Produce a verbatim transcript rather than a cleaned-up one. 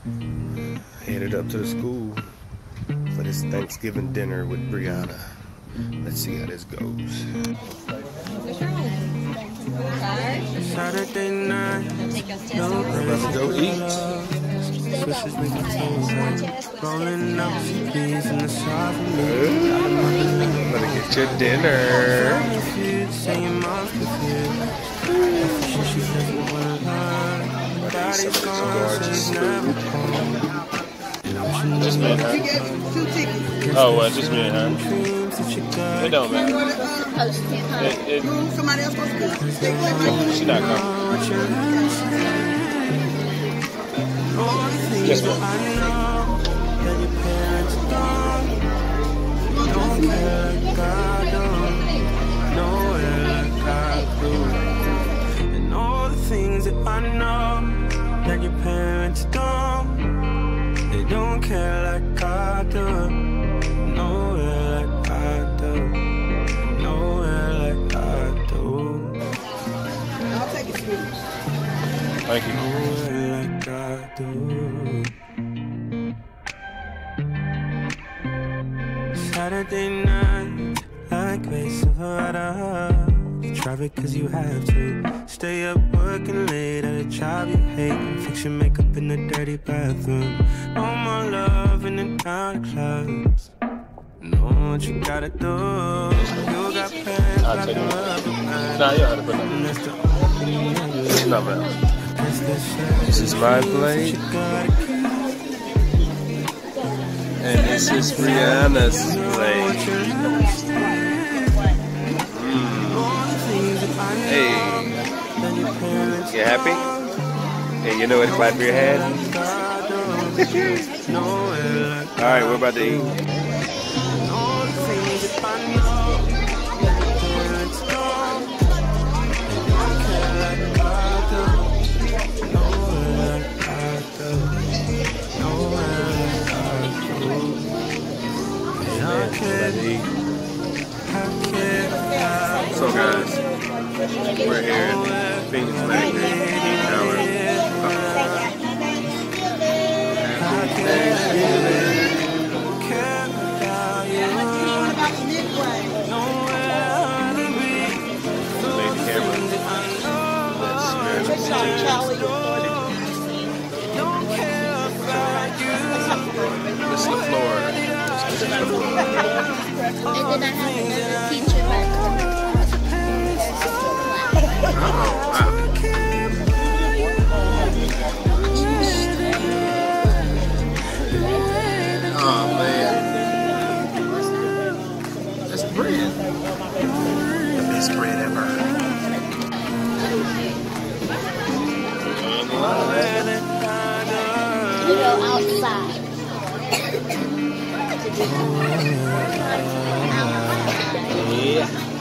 Headed up to the school for this Thanksgiving dinner with Brianna. Let's see how this goes. Saturday night, We're about to go eat. Swishes make my toes hurt. Rolling up some keys in the soft Better get your dinner. saying mom's confused. She doesn't want to learn. Daddy's gone, so he's never home. Just me and her. Oh, well, just me and her. It don't matter. It, it, Somebody else supposed to go. she's not coming. Just me. And all the things that I know that your parents don't, they don't care like I do. Nowhere like I do. Nowhere like I do. I'll take it, sweetie. Thank you. Nowhere like I do. Saturday night, like Grace Silverado. Traffic cause you have to. Stay up working late at a job you hate and fix your makeup in the dirty bathroom. No more love in the dark clubs. Know what you gotta do. You got plans, I'll got take it. love behind. Nah, you don't have to put And that. that's the only thing you It's not bad. This is my plate. And this is Brianna's plate. Hey, you happy? Hey, you know what to clap your hands? Alright, we're about to eat. So guys, we're here at Phoenix Magnet Tower. This is the floor. This is the floor. And then I have another teacher back home. Oh, wow. Oh, man. That's bread. The best bread ever. We go outside. Yeah.